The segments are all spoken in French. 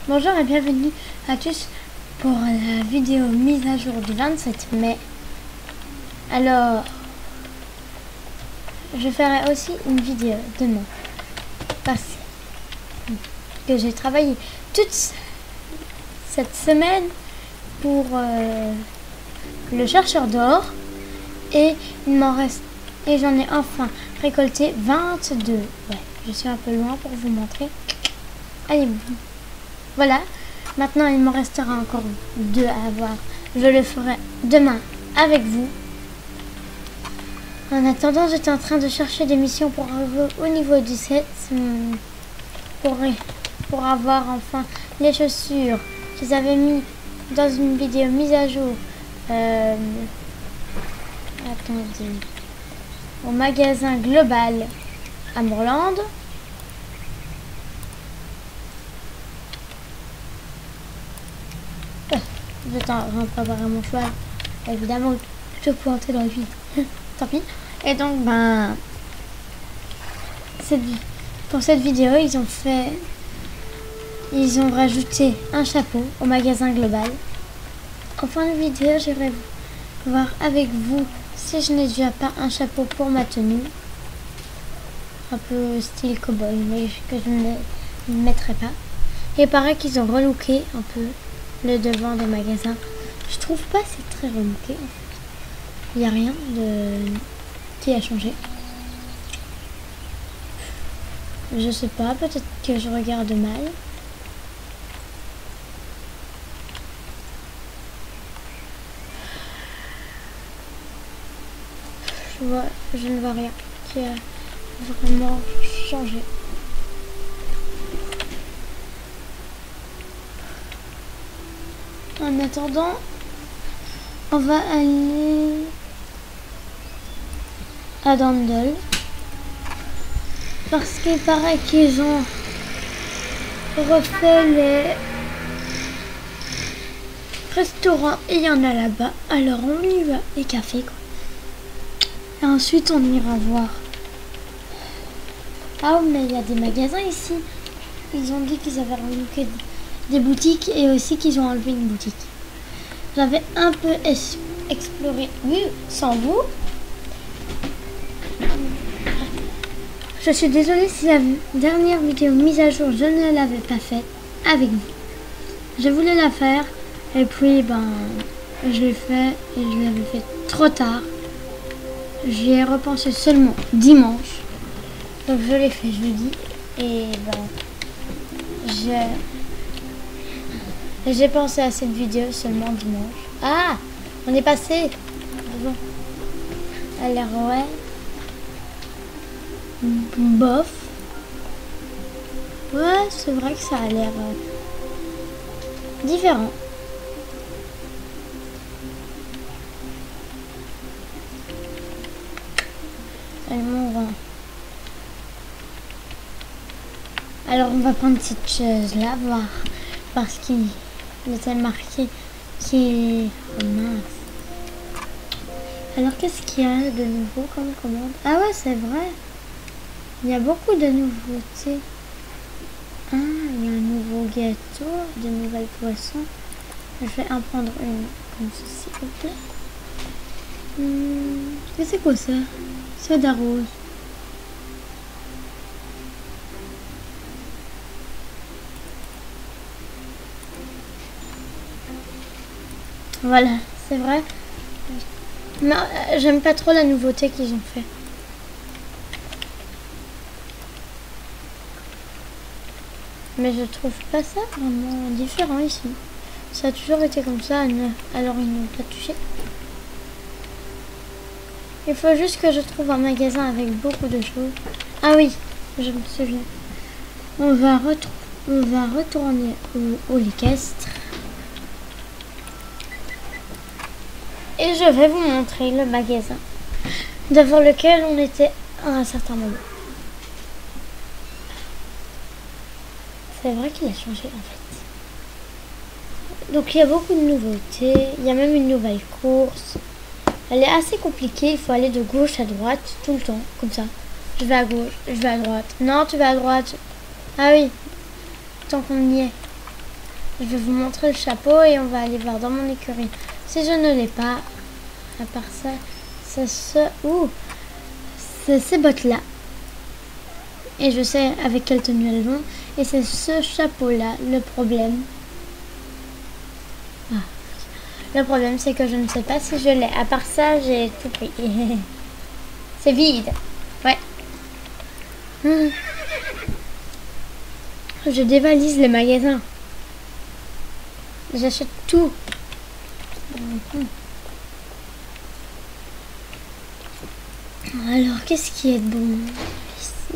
Bonjour et bienvenue à tous pour la vidéo mise à jour du 27 mai. Alors, je ferai aussi une vidéo demain parce que j'ai travaillé toute cette semaine pour le chercheur d'or et il m'en reste et j'en ai enfin récolté 22. Ouais, je suis un peu loin pour vous montrer. Allez, voilà. Maintenant, il m'en restera encore 2 à avoir. Je le ferai demain avec vous. En attendant, j'étais en train de chercher des missions pour arriver au niveau 17 pour avoir enfin les chaussures. Je les avais mis dans une vidéo mise à jour. Attendez. Au magasin global à Moorland. Je t'en préparer mon cheval. Évidemment, je peux entrer dans le vide. Tant pis. Et donc, pour cette vidéo, ils ont rajouté un chapeau au magasin global. En fin de vidéo, j'irai voir avec vous si je n'ai déjà pas un chapeau pour ma tenue. Un peu style cowboy, mais que je ne mettrai pas. Et il paraît qu'ils ont relooké un peu le devant des magasins. Je trouve pas c'est très relooké en fait. Il n'y a rien qui a changé. Je sais pas, peut-être que je regarde mal. Je ne vois rien qui a vraiment changé. En attendant, on va aller à Dandel parce qu'il paraît qu'ils ont refait les restaurants et il y en a là-bas. Alors on y va, les cafés quoi. Et ensuite on ira voir. Ah mais il y a des magasins ici. Ils ont dit qu'ils avaient relooké des boutiques et aussi qu'ils ont enlevé une boutique. J'avais un peu exploré, oui, sans vous. Je suis désolée si la dernière vidéo mise à jour, je ne l'avais pas faite avec vous. Je voulais la faire et puis je l'ai fait et je l'avais fait trop tard. J'y ai repensé seulement dimanche. Donc je l'ai fait jeudi et j'ai pensé à cette vidéo seulement dimanche. Ah, on est passé. Bon. À l'air ouais. Bof. Ouais, c'est vrai que ça a l'air différent. Alors on va prendre cette chose là, voir. Parce qu'il était marqué qui... Oh mince. Alors qu'est-ce qu'il y a de nouveau comme commande? Ah ouais, c'est vrai. Il y a beaucoup de nouveautés. Ah, il y a un nouveau gâteau, de nouvelles poissons. Je vais en prendre une comme ceci, s'il vous plaît. C'est quoi ça? Soda rose. Voilà, c'est vrai. Mais j'aime pas trop la nouveauté qu'ils ont fait. Mais je trouve pas ça vraiment différent ici. Ça a toujours été comme ça, alors ils n'ont pas touché. Il faut juste que je trouve un magasin avec beaucoup de choses. Ah oui, je me souviens. On va retourner au Léquestre. Et je vais vous montrer le magasin devant lequel on était à un certain moment. C'est vrai qu'il a changé en fait. Donc il y a beaucoup de nouveautés. Il y a même une nouvelle course. Elle est assez compliquée. Il faut aller de gauche à droite tout le temps, comme ça. Je vais à gauche, je vais à droite. Non, tu vas à droite. Ah oui, tant qu'on y est. je vais vous montrer le chapeau et on va aller voir dans mon écurie. Si je ne l'ai pas, à part ça, c'est c'est ces bottes-là. Et je sais avec quelle tenue elles vont. Et c'est ce chapeau-là, le problème. Ah. Le problème, c'est que je ne sais pas si je l'ai. À part ça, j'ai tout pris. C'est vide. Ouais. Je dévalise les magasins. J'achète tout. Alors, qu'est-ce qui est bon ici?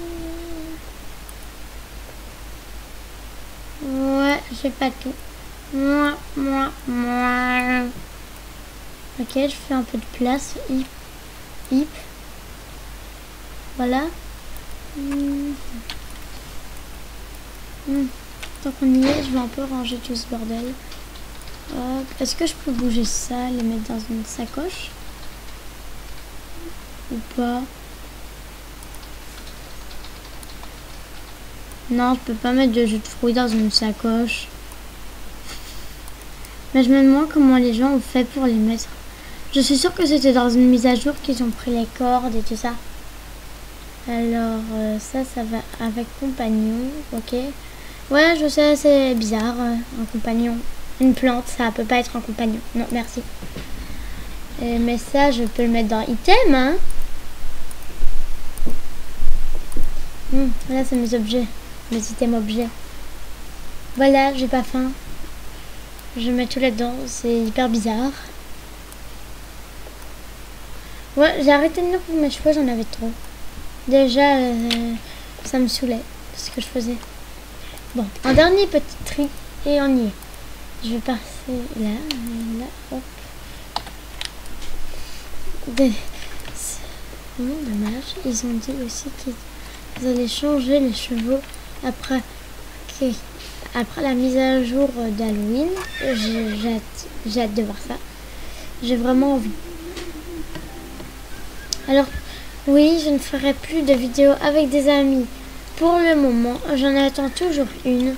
Ouais, j'ai pas tout. Moi. Ok, je fais un peu de place. Hip. Voilà. Tant qu'on y est, je vais un peu ranger tout ce bordel. Est-ce que je peux bouger ça, les mettre dans une sacoche? Ou pas? Non, je peux pas mettre de jus de fruits dans une sacoche. Mais je me demande comment les gens ont fait pour les mettre. Je suis sûre que c'était dans une mise à jour qu'ils ont pris les cordes et tout ça. Alors, ça va avec compagnon, ok. Ouais, je sais, c'est bizarre, un compagnon. Une plante, ça peut pas être un compagnon. Non, merci. Mais ça, je peux le mettre dans item, hein. Là, c'est mes objets. Mes items objets. Voilà, j'ai pas faim. Je mets tout là-dedans, c'est hyper bizarre. Ouais, j'ai arrêté de venir pour mes cheveux, j'en avais trop. Déjà, ça me saoulait, ce que je faisais. Bon, un dernier petit tri, et on y est. Je vais passer là, hop. Non, dommage. Ils ont dit aussi qu'ils allaient changer les chevaux après la mise à jour d'Halloween. J'ai hâte de voir ça. J'ai vraiment envie. Alors, oui, je ne ferai plus de vidéos avec des amis. Pour le moment, j'en attends toujours une.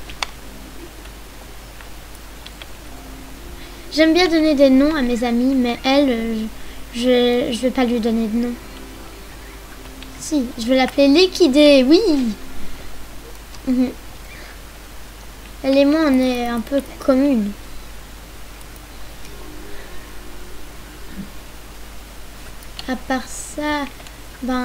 J'aime bien donner des noms à mes amis, mais elle, je vais pas lui donner de nom. Si, je vais l'appeler Liquidé, oui. Elle et moi, on est un peu communes. À part ça, ben...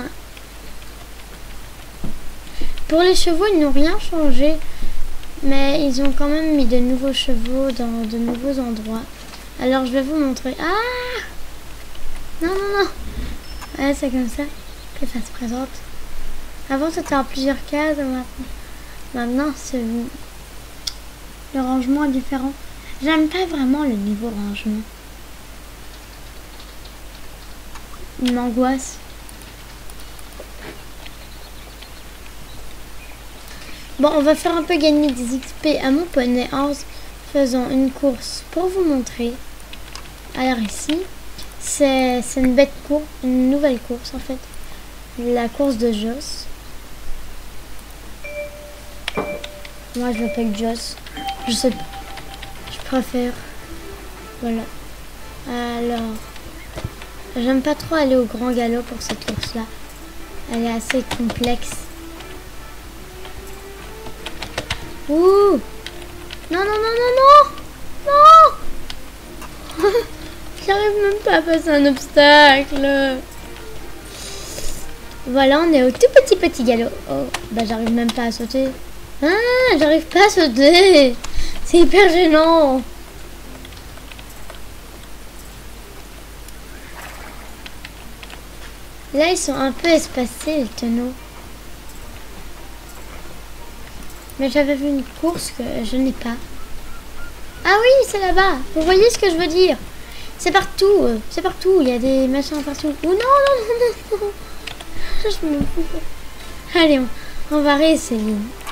Pour les chevaux, ils n'ont rien changé. Mais ils ont quand même mis de nouveaux chevaux dans de nouveaux endroits. Alors, je vais vous montrer. Ah! Non. Ouais, c'est comme ça que ça se présente. Avant, c'était en plusieurs cases. Maintenant, le rangement est différent. J'aime pas vraiment le niveau rangement. Il m'angoisse. Bon, on va faire un peu gagner des XP à mon poney en faisant une course pour vous montrer. Alors ici, c'est une bête course, une nouvelle course en fait. La course de Joss. Moi, je l'appelle Joss. Je sais pas. Je préfère. Voilà. Alors, j'aime pas trop aller au grand galop pour cette course-là. Elle est assez complexe. Ouh! Non! J'arrive même pas à passer un obstacle. Voilà, on est au tout petit galop. Oh, bah j'arrive même pas à sauter. Ah, j'arrive pas à sauter. C'est hyper gênant. Là, ils sont un peu espacés, les tonneaux. Mais j'avais vu une course que je n'ai pas. Ah oui, c'est là-bas. Vous voyez ce que je veux dire? C'est partout. C'est partout. Il y a des machins partout. Oh non. Je me fous. Allez, on va réessayer.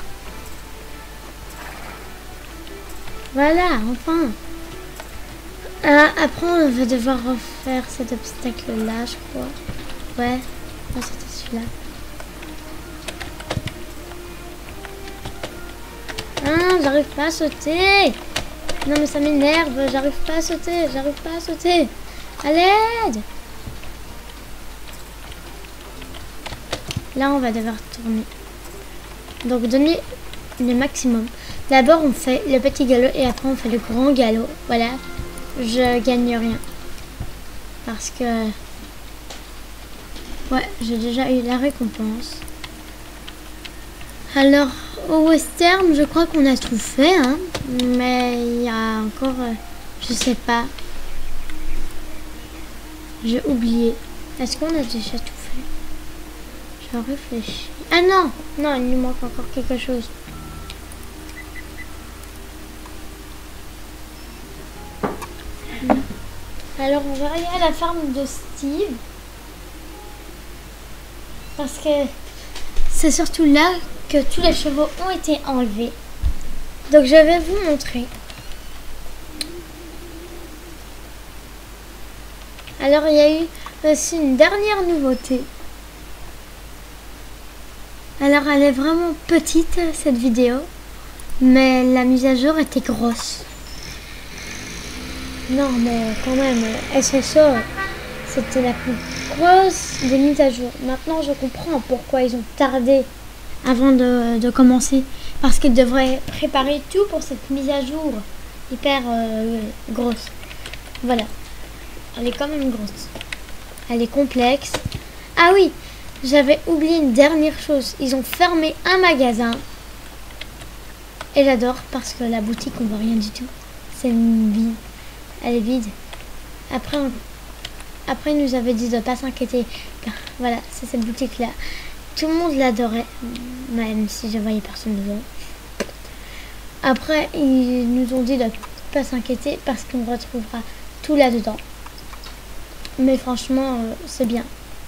Voilà, enfin. Après, on va devoir refaire cet obstacle-là, je crois. Ouais, c'était celui-là. putain, j'arrive pas à sauter. Non mais ça m'énerve, j'arrive pas à sauter, j'arrive pas à sauter. À l'aide. Là on va devoir tourner. Donc donner le maximum. D'abord on fait le petit galop et après on fait le grand galop. Voilà, je gagne rien. Parce que... ouais, j'ai déjà eu la récompense. Alors, au western, je crois qu'on a tout fait, hein. Mais il y a encore... je sais pas. J'ai oublié. Est-ce qu'on a déjà tout fait? Je réfléchis. Ah non! Non, il nous manque encore quelque chose. Alors, on va aller à la ferme de Steve. Parce que c'est surtout là que tous les chevaux ont été enlevés. Donc, je vais vous montrer. Alors, il y a eu aussi une dernière nouveauté. Alors, elle est vraiment petite, cette vidéo. Mais la mise à jour était grosse. Non, mais quand même, SSO, c'était la plus grosse des mises à jour. Maintenant, je comprends pourquoi ils ont tardé avant de commencer. Parce qu'ils devraient préparer tout pour cette mise à jour hyper grosse. Voilà. Elle est quand même grosse. Elle est complexe. Ah oui, j'avais oublié une dernière chose. Ils ont fermé un magasin. Et j'adore parce que la boutique, on voit rien du tout. C'est vide. Elle est vide. Après, ils nous avaient dit de ne pas s'inquiéter. Voilà, c'est cette boutique-là. Tout le monde l'adorait. Même si je voyais personne dedans. Après, ils nous ont dit de ne pas s'inquiéter parce qu'on retrouvera tout là-dedans. Mais franchement, c'est bien.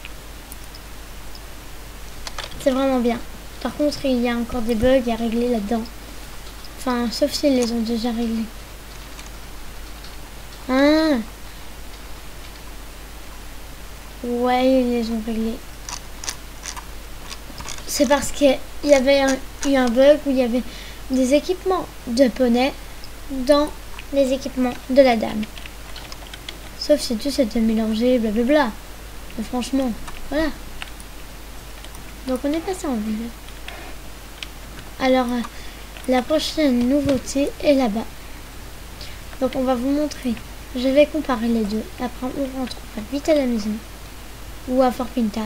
C'est vraiment bien. Par contre, il y a encore des bugs à régler là-dedans. Enfin, sauf s'ils les ont déjà réglés. Ah. Ouais, ils les ont réglés. C'est parce qu'il y avait eu un bug où il y avait des équipements de poney dans les équipements de la dame. Sauf si tout s'était mélangé, blablabla. Mais franchement, voilà. Donc on est passé en ville. Alors, la prochaine nouveauté est là-bas. Donc on va vous montrer. Je vais comparer les deux. Après on rentrera vite à la maison. Ou à Fort Pinta.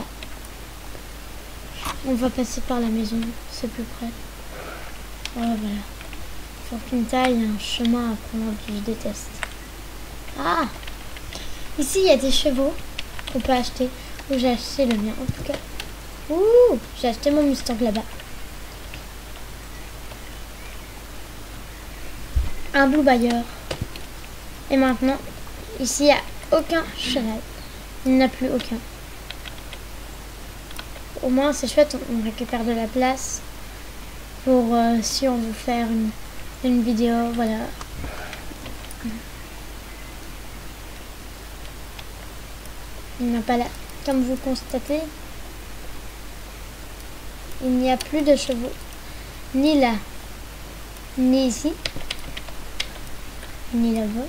On va passer par la maison. C'est plus près. Voilà. Fort Pinta, il y a un chemin à prendre que je déteste. Ah! Ici il y a des chevaux qu'on peut acheter. Ou j'ai acheté le mien en tout cas. Ouh! J'ai acheté mon Mustang là-bas. Un Blue Bayer. Et maintenant, ici, il n'y a aucun cheval. Il n'y en a plus aucun. Au moins, c'est chouette, on récupère de la place pour si on veut faire une vidéo, voilà. Il n'y en a pas là. Comme vous constatez, il n'y a plus de chevaux. Ni là, ni ici, ni là-bas.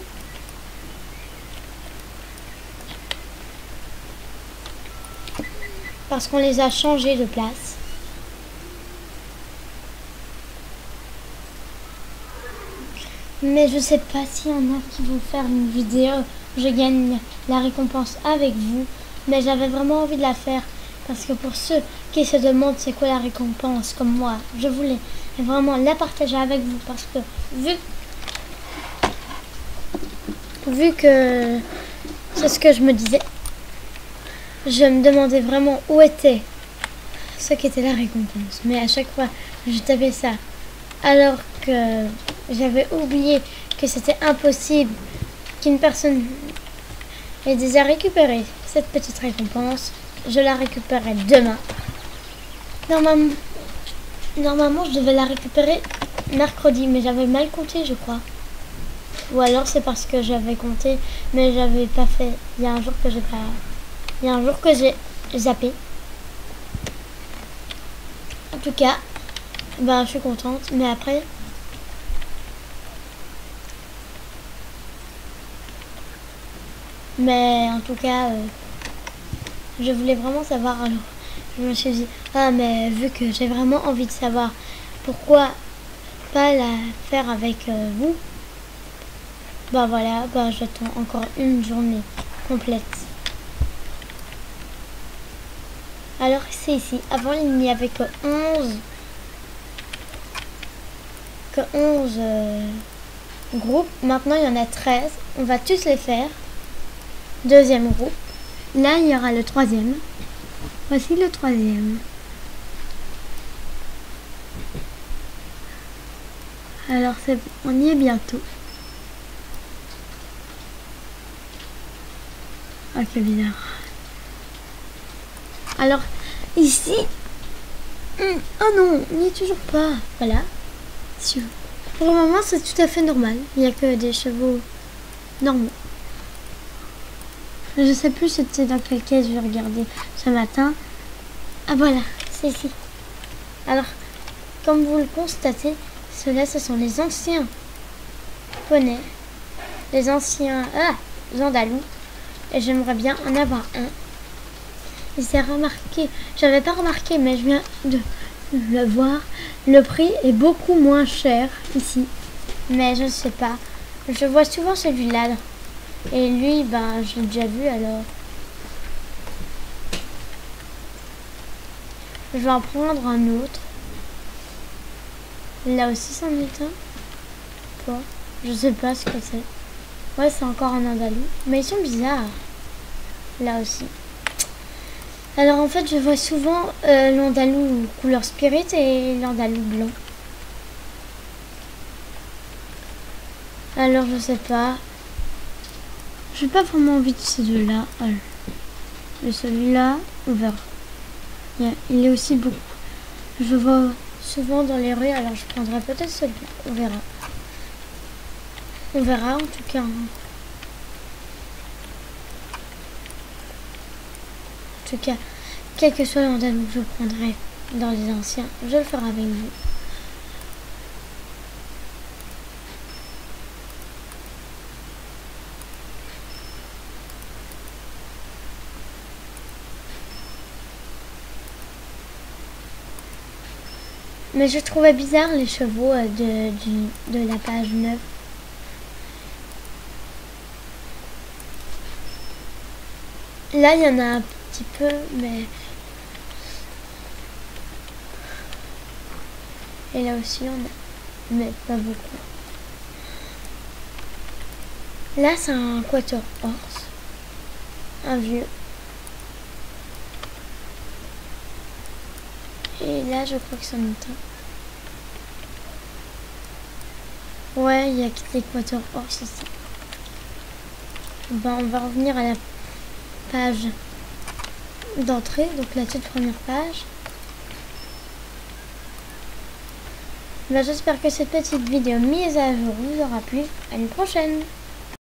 Parce qu'on les a changés de place. Mais je sais pas s'il y en a qui vont faire une vidéo où je gagne la récompense avec vous. Mais j'avais vraiment envie de la faire. Parce que pour ceux qui se demandent c'est quoi la récompense comme moi, je voulais vraiment la partager avec vous. Parce que vu que c'est ce que je me disais, je me demandais vraiment où était ce qu'était la récompense. Mais à chaque fois, je tapais ça. Alors que j'avais oublié que c'était impossible qu'une personne ait déjà récupéré cette petite récompense. Je la récupérerai demain. Normalement, je devais la récupérer mercredi, mais j'avais mal compté, je crois. Ou alors c'est parce que j'avais compté, mais j'avais pas fait. Il y a un jour que j'ai pas... Il y a un jour que j'ai zappé. En tout cas, je suis contente. Mais après, Mais en tout cas, je voulais vraiment savoir. Alors, je me suis dit, ah, mais vu que j'ai vraiment envie de savoir, pourquoi pas la faire avec vous? Bah voilà, bah j'attends encore une journée complète. Alors c'est ici. Avant il n'y avait que 11 groupes. Maintenant il y en a 13. On va tous les faire. Deuxième groupe. Là il y aura le troisième. Voici le troisième. Alors on y est bientôt. Ah, c'est bizarre. Alors, ici... oh non, il n'y est toujours pas. Voilà. Pour le moment, c'est tout à fait normal. Il n'y a que des chevaux normaux. Je sais plus c'était dans quelle caisse j'ai regardé ce matin. Ah voilà, c'est ici. Alors, comme vous le constatez, ceux-là, ce sont les anciens poneys. Les anciens andalous. Et j'aimerais bien en avoir un. Et c'est remarqué, j'avais pas remarqué, mais je viens de le voir. Le prix est beaucoup moins cher ici. Mais je ne sais pas. Je vois souvent celui-là. Et lui, ben, je l'ai déjà vu alors. Je vais en prendre un autre. Là aussi, c'en est un. Quoi? Je sais pas ce que c'est. Ouais, c'est encore un andalou. Mais ils sont bizarres. Là aussi. Alors en fait, je vois souvent l'andalou couleur spirit et l'andalou blanc. Alors je sais pas. J'ai pas vraiment envie de ces deux-là. Mais celui-là, on verra. Il est aussi beaucoup. Je vois souvent dans les rues, alors je prendrai peut-être celui-là. On verra. On verra en tout cas. En tout cas, quel que soit l'andalou que je prendrai dans les anciens, je le ferai avec vous. Mais je trouvais bizarre les chevaux de la page 9. Là, il y en a un petit peu, mais... Et là aussi, il y en a, mais pas beaucoup. Là, c'est un quator horse. Un vieux. Et là, je crois que c'en est un. Ouais, il y a que l'équateur horse ici. Ben, on va revenir à la page d'entrée, donc la toute première page. Ben, j'espère que cette petite vidéo mise à jour vous aura plu. À une prochaine!